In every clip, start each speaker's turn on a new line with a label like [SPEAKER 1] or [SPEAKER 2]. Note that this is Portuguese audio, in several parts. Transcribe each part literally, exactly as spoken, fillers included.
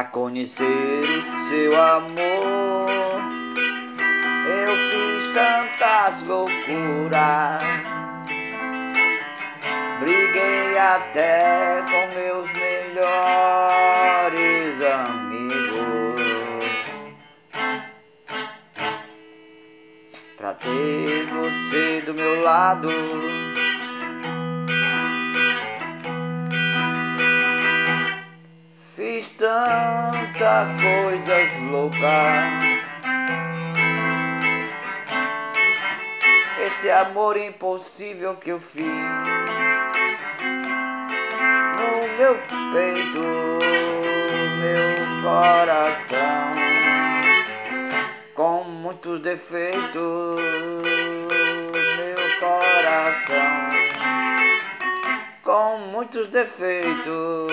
[SPEAKER 1] pra conhecer o seu amor. Eu fiz tantas loucuras, briguei até com meus melhores amigos pra ter você do meu lado. Fiz tantas coisas loucas, esse amor impossível que eu fiz no meu peito, meu coração, com muitos defeitos, meu coração, com muitos defeitos.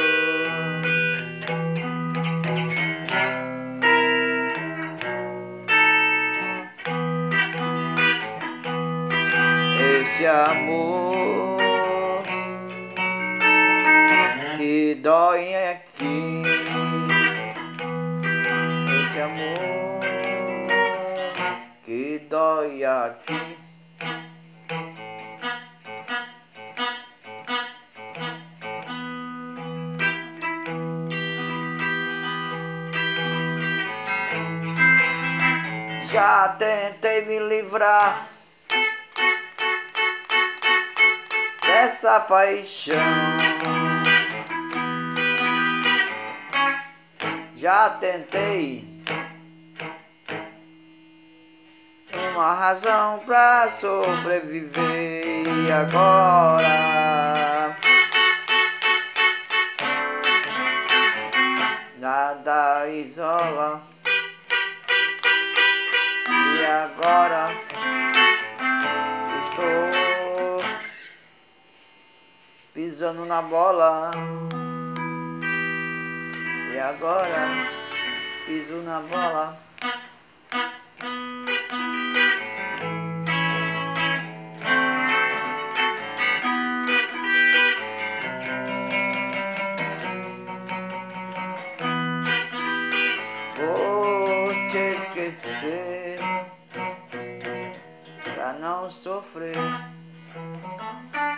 [SPEAKER 1] Esse amor que dói aqui, esse amor que dói aqui. Já tentei me livrar dessa paixão, já tentei uma razão pra sobreviver, e agora nada isola, e agora estou pisando na bola, e agora piso na bola. Vou te esquecer pra não sofrer.